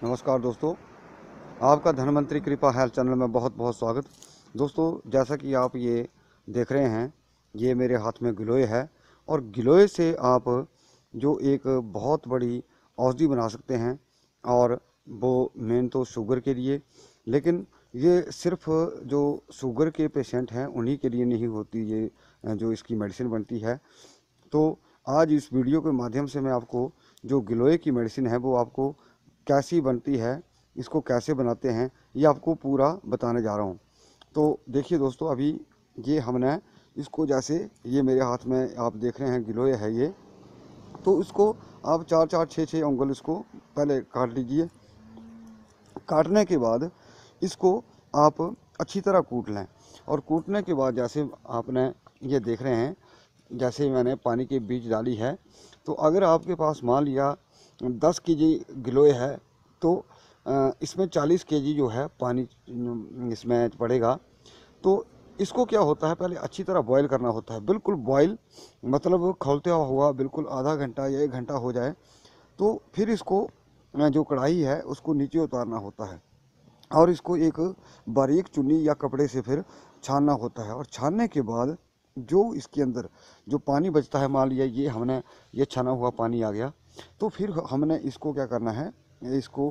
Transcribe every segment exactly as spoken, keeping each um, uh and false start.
नमस्कार दोस्तों, आपका धनवंतरी कृपा हेल्थ चैनल में बहुत बहुत स्वागत। दोस्तों, जैसा कि आप ये देख रहे हैं, ये मेरे हाथ में गिलोय है और गिलोय से आप जो एक बहुत बड़ी औषधि बना सकते हैं, और वो मेन तो शुगर के लिए। लेकिन ये सिर्फ जो शुगर के पेशेंट हैं उन्हीं के लिए नहीं होती, ये जो इसकी मेडिसिन बनती है। तो आज इस वीडियो के माध्यम से मैं आपको जो गिलोय की मेडिसिन है वो आपको कैसी बनती है, इसको कैसे बनाते हैं, ये आपको पूरा बताने जा रहा हूँ। तो देखिए दोस्तों, अभी ये हमने इसको, जैसे ये मेरे हाथ में आप देख रहे हैं गिलोय है ये, तो इसको आप चार चार छः छः उंगल इसको पहले काट लीजिए। काटने के बाद इसको आप अच्छी तरह कूट लें, और कूटने के बाद जैसे आपने ये देख रहे हैं, जैसे मैंने पानी के बीज डाली है, तो अगर आपके पास मान लिया दस केजी गिलोय है तो इसमें चालीस केजी जो है पानी इसमें पड़ेगा। तो इसको क्या होता है, पहले अच्छी तरह बॉईल करना होता है, बिल्कुल बॉईल मतलब खौलते हुआ बिल्कुल आधा घंटा या एक घंटा हो जाए, तो फिर इसको जो कढ़ाई है उसको नीचे उतारना होता है, और इसको एक बारीक चुन्नी या कपड़े से फिर छानना होता है। और छानने के बाद जो इसके अंदर जो पानी बचता है, मान लिया ये हमने ये छाना हुआ पानी आ गया, तो फिर हमने इसको क्या करना है, इसको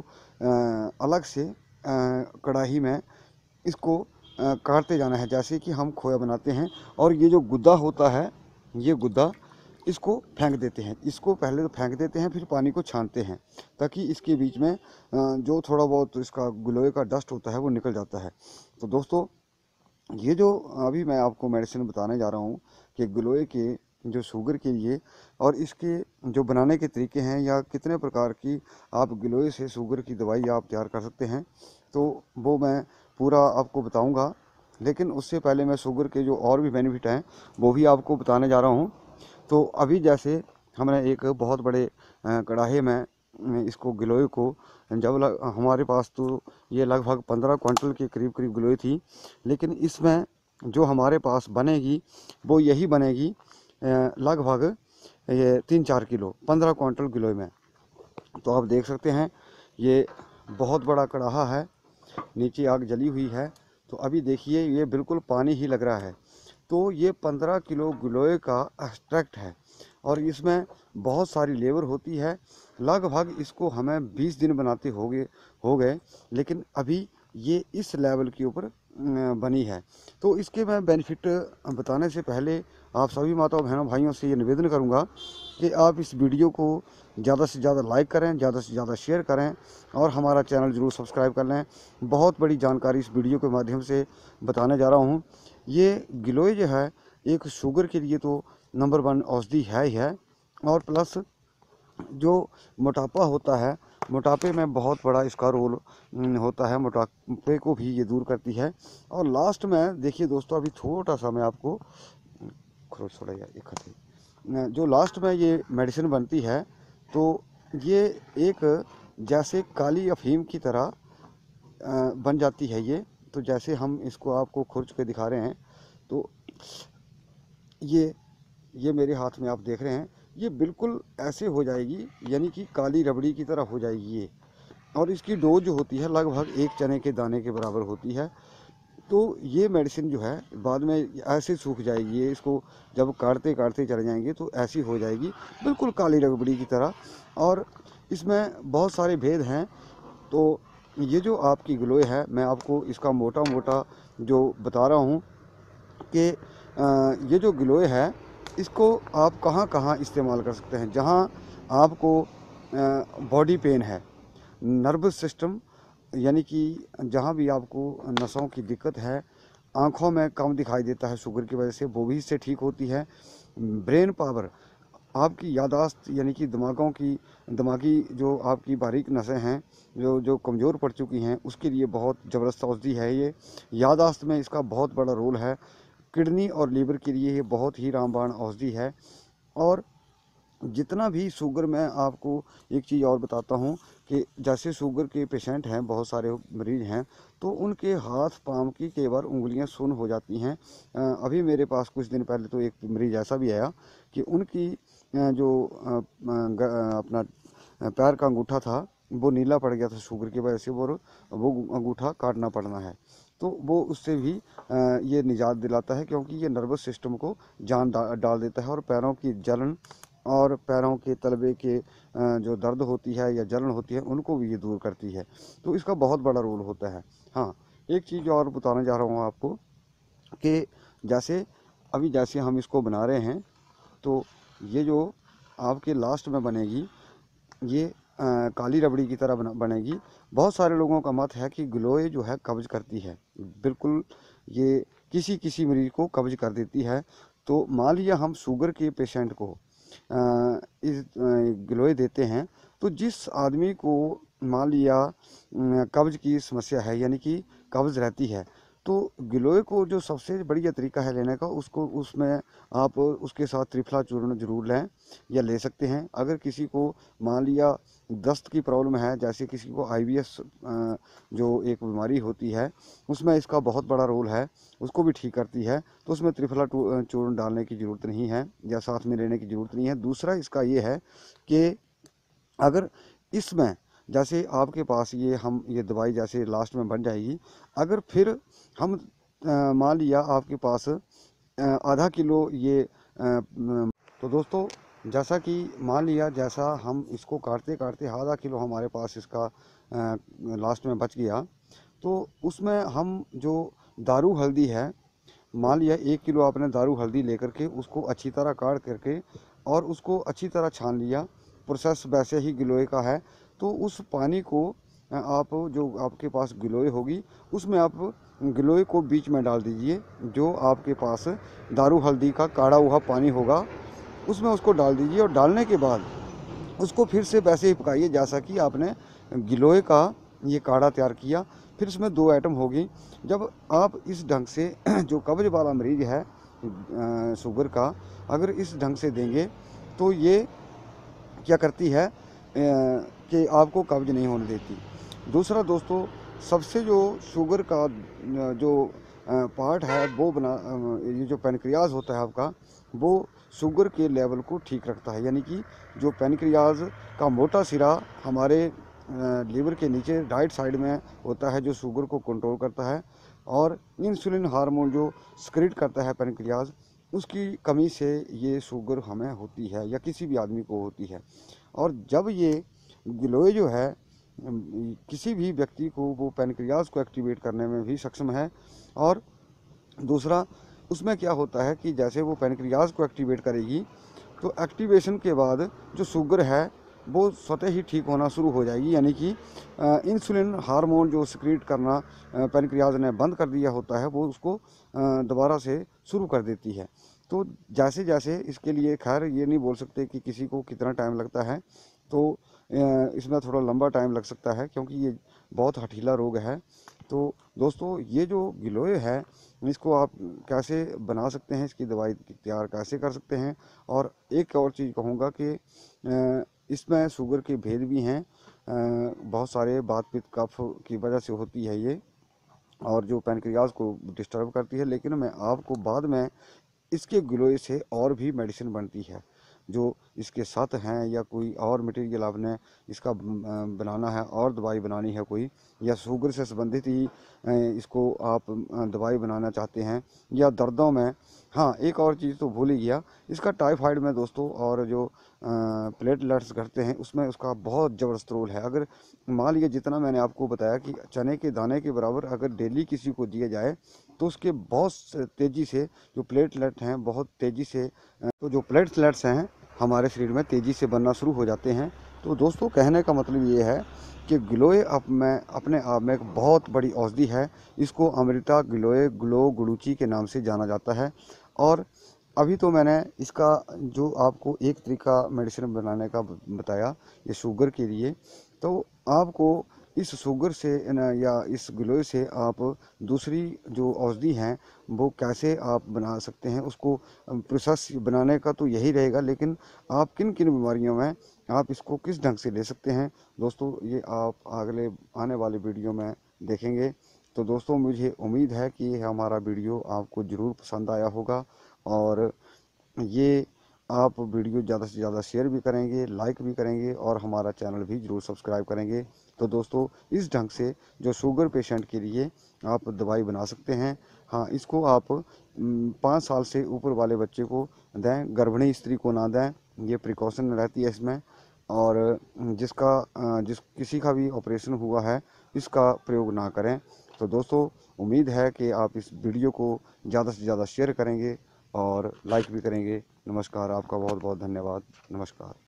अलग से कढ़ाई में इसको काटते जाना है, जैसे कि हम खोया बनाते हैं। और ये जो गुद्दा होता है, ये गुद्दा इसको फेंक देते हैं, इसको पहले तो फेंक देते हैं, फिर पानी को छानते हैं, ताकि इसके बीच में जो थोड़ा बहुत इसका गिलोय का डस्ट होता है वो निकल जाता है। तो दोस्तों, ये जो अभी मैं आपको मेडिसिन बताने जा रहा हूँ कि गिलोय के जो शुगर के लिए, और इसके जो बनाने के तरीके हैं, या कितने प्रकार की आप गिलोय से शुगर की दवाई आप तैयार कर सकते हैं, तो वो मैं पूरा आपको बताऊंगा। लेकिन उससे पहले मैं शुगर के जो और भी बेनिफिट हैं वो भी आपको बताने जा रहा हूँ। तो अभी जैसे हमने एक बहुत बड़े कढ़ाई में इसको गिलोय को, जब लग, हमारे पास तो ये लगभग पंद्रह क्विंटल के करीब करीब गिलोय थी, लेकिन इसमें जो हमारे पास बनेगी वो यही बनेगी लगभग ये तीन चार किलो पंद्रह क्विंटल गिलोय में। तो आप देख सकते हैं ये बहुत बड़ा कढ़ाहा है, नीचे आग जली हुई है। तो अभी देखिए ये बिल्कुल पानी ही लग रहा है। तो ये पंद्रह किलो गिलोय का एक्सट्रैक्ट है, और इसमें बहुत सारी लेबर होती है। लगभग इसको हमें बीस दिन बनाते हो गए हो गए लेकिन अभी ये इस लेवल के ऊपर बनी है। तो इसके मैं बेनिफिट बताने से पहले आप सभी माताओं बहनों भाइयों से ये निवेदन करूंगा कि आप इस वीडियो को ज़्यादा से ज़्यादा लाइक करें, ज़्यादा से ज़्यादा शेयर करें, और हमारा चैनल ज़रूर सब्सक्राइब कर लें। बहुत बड़ी जानकारी इस वीडियो के माध्यम से बताने जा रहा हूँ। ये गिलोय जो है एक शुगर के लिए तो नंबर वन औषधि है ही है, और प्लस जो मोटापा होता है, मोटापे में बहुत बड़ा इसका रोल होता है, मोटापे को भी ये दूर करती है। और लास्ट में देखिए दोस्तों, अभी थोड़ा सा मैं आपको थोड़ा एक जो लास्ट में ये मेडिसिन बनती है, तो ये एक जैसे काली अफीम की तरह बन जाती है ये। तो जैसे हम इसको आपको खुरच के दिखा रहे हैं, तो ये ये मेरे हाथ में आप देख रहे हैं, ये बिल्कुल ऐसे हो जाएगी, यानी कि काली रबड़ी की तरह हो जाएगी ये। और इसकी डोज जो होती है लगभग एक चने के दाने के बराबर होती है। तो ये मेडिसिन जो है बाद में ऐसे सूख जाएगी, ये इसको जब काटते काटते चले जाएंगे तो ऐसी हो जाएगी बिल्कुल काली रबड़ी की तरह। और इसमें बहुत सारे भेद हैं। तो ये जो आपकी गिलोय है, मैं आपको इसका मोटा मोटा जो बता रहा हूँ कि ये जो गिलोय है इसको आप कहाँ कहाँ इस्तेमाल कर सकते हैं। जहाँ आपको बॉडी पेन है, नर्वस सिस्टम, यानी कि जहाँ भी आपको नसों की दिक्कत है, आँखों में कम दिखाई देता है शुगर की वजह से, वो भी इससे ठीक होती है। ब्रेन पावर, आपकी यादाश्त, यानी कि दिमागों की दिमागी जो आपकी बारीक नसें हैं जो जो कमज़ोर पड़ चुकी हैं, उसके लिए बहुत ज़बरदस्त औषधि है ये। यादाश्त में इसका बहुत बड़ा रोल है। किडनी और लीवर के लिए ये बहुत ही रामबाण औषधि है। और जितना भी शुगर, मैं आपको एक चीज़ और बताता हूँ कि जैसे शुगर के पेशेंट हैं, बहुत सारे मरीज़ हैं, तो उनके हाथ पाँव की कई बार उंगलियां सुन्न हो जाती हैं। अभी मेरे पास कुछ दिन पहले तो एक मरीज़ ऐसा भी आया कि उनकी जो अपना पैर का अंगूठा था वो नीला पड़ गया था शुगर की वजह से, वो वो अंगूठा काटना पड़ना है। तो वो उससे भी ये निजात दिलाता है, क्योंकि ये नर्वस सिस्टम को जान डाल देता है और पैरों की जलन और पैरों के तलवे के जो दर्द होती है या जलन होती है उनको भी ये दूर करती है। तो इसका बहुत बड़ा रोल होता है। हाँ, एक चीज़ और बताने जा रहा हूँ आपको कि जैसे अभी जैसे हम इसको बना रहे हैं, तो ये जो आपके लास्ट में बनेगी ये आ, काली रबड़ी की तरह बना बनेगी। बहुत सारे लोगों का मत है कि गिलोय जो है कब्ज करती है। बिल्कुल, ये किसी किसी मरीज को कब्ज कर देती है। तो मान लिया हम शुगर के पेशेंट को आ, इस गिलोय देते हैं, तो जिस आदमी को मान लिया कब्ज की समस्या है, यानी कि कब्ज रहती है, तो गिलोय को जो सबसे बढ़िया तरीका है लेने का, उसको उसमें आप उसके साथ त्रिफला चूर्ण जरूर लें या ले सकते हैं। अगर किसी को मान लिया दस्त की प्रॉब्लम है, जैसे किसी को आई बी एस जो एक बीमारी होती है उसमें इसका बहुत बड़ा रोल है, उसको भी ठीक करती है, तो उसमें त्रिफला चूर्ण डालने की ज़रूरत नहीं है या साथ में लेने की ज़रूरत नहीं है। दूसरा इसका ये है कि अगर इसमें जैसे आपके पास ये हम ये दवाई जैसे लास्ट में बन जाएगी, अगर फिर हम मान लिया आपके पास आधा किलो ये आ, तो दोस्तों जैसा कि मान लिया जैसा हम इसको काटते काटते आधा किलो हमारे पास इसका आ, लास्ट में बच गया, तो उसमें हम जो दारू हल्दी है, मान लिया एक किलो आपने दारू हल्दी लेकर के उसको अच्छी तरह काट करके और उसको अच्छी तरह छान लिया, प्रोसेस वैसे ही गिलोय का है। तो उस पानी को आप जो आपके पास गिलोय होगी उसमें आप गिलोय को बीच में डाल दीजिए। जो आपके पास दारू हल्दी का काढ़ा हुआ पानी होगा उसमें उसको डाल दीजिए और डालने के बाद उसको फिर से वैसे ही पकाइए जैसा कि आपने गिलोय का ये काढ़ा तैयार किया। फिर इसमें दो आइटम होगी। जब आप इस ढंग से जो कब्ज वाला मरीज है शुगर का, अगर इस ढंग से देंगे तो ये क्या करती है कि आपको कब्ज नहीं होने देती। दूसरा दोस्तों, सबसे जो शुगर का जो पार्ट है वो बना ये जो पैनक्रियाज होता है आपका, वो शुगर के लेवल को ठीक रखता है। यानी कि जो पैनक्रियाज का मोटा सिरा हमारे लीवर के नीचे राइट साइड में होता है, जो शुगर को कंट्रोल करता है, और इंसुलिन हार्मोन जो सिक्रीट करता है पैनक्रियाज, उसकी कमी से ये शुगर हमें होती है या किसी भी आदमी को होती है। और जब ये गिलोय जो है किसी भी व्यक्ति को वो पैनक्रियाज को एक्टिवेट करने में भी सक्षम है। और दूसरा उसमें क्या होता है कि जैसे वो पैनक्रियाज को एक्टिवेट करेगी तो एक्टिवेशन के बाद जो शुगर है वो स्वतः ही ठीक होना शुरू हो जाएगी। यानी कि इंसुलिन हार्मोन जो सिक्रीट करना पैनक्रियाज ने बंद कर दिया होता है वो उसको दोबारा से शुरू कर देती है। तो जैसे जैसे इसके लिए, खैर ये नहीं बोल सकते कि किसी को कितना टाइम लगता है, तो इसमें थोड़ा लंबा टाइम लग सकता है क्योंकि ये बहुत हठीला रोग है। तो दोस्तों ये जो गिलोय है इसको आप कैसे बना सकते हैं, इसकी दवाई तैयार कैसे कर सकते हैं। और एक और चीज़ कहूँगा कि इसमें शुगर के भेद भी हैं। बहुत सारे बात पित्त कफ की वजह से होती है ये, और जो पैनक्रियाज को डिस्टर्ब करती है। लेकिन मैं आपको बाद में इसके गिलोय से और भी मेडिसिन बनती है, जो इसके साथ हैं या कोई और मटेरियल आपने इसका बनाना है और दवाई बनानी है कोई, या शुगर से संबंधित ही इसको आप दवाई बनाना चाहते हैं या दर्दों में। हाँ, एक और चीज़ तो भूल ही गया, इसका टाइफाइड में दोस्तों और जो प्लेटलेट्स घटते हैं उसमें उसका बहुत ज़बरदस्त रोल है। अगर मान लीजिए जितना मैंने आपको बताया कि चने के दाने के बराबर अगर डेली किसी को दिया जाए तो उसके बहुत तेज़ी से जो प्लेटलेट हैं बहुत तेज़ी से तो जो प्लेटलेट्स हैं हमारे शरीर में तेज़ी से बनना शुरू हो जाते हैं। तो दोस्तों कहने का मतलब ये है कि गिलोय अब में अपने आप में एक बहुत बड़ी औषधि है। इसको अमृता गिलोय ग्लो गुडुची के नाम से जाना जाता है। और अभी तो मैंने इसका जो आपको एक तरीका मेडिसिन बनाने का बताया ये शुगर के लिए, तो आपको इस शुगर से या इस गिलोय से आप दूसरी जो औषधि हैं वो कैसे आप बना सकते हैं, उसको प्रोसेस बनाने का तो यही रहेगा, लेकिन आप किन किन बीमारियों में आप इसको किस ढंग से ले सकते हैं दोस्तों, ये आप अगले आने वाले वीडियो में देखेंगे। तो दोस्तों मुझे उम्मीद है कि हमारा वीडियो आपको ज़रूर पसंद आया होगा और ये आप वीडियो ज़्यादा से ज़्यादा शेयर भी करेंगे, लाइक भी करेंगे और हमारा चैनल भी ज़रूर सब्सक्राइब करेंगे। तो दोस्तों, इस ढंग से जो शुगर पेशेंट के लिए आप दवाई बना सकते हैं। हाँ, इसको आप पाँच साल से ऊपर वाले बच्चे को दें, गर्भिणी स्त्री को ना दें, ये प्रिकॉशन रहती है इसमें। और जिसका जिस किसी का भी ऑपरेशन हुआ है, इसका प्रयोग ना करें। तो दोस्तों, उम्मीद है कि आप इस वीडियो को ज़्यादा से ज़्यादा शेयर करेंगे और लाइक भी करेंगे। नमस्कार, आपका बहुत बहुत धन्यवाद। नमस्कार।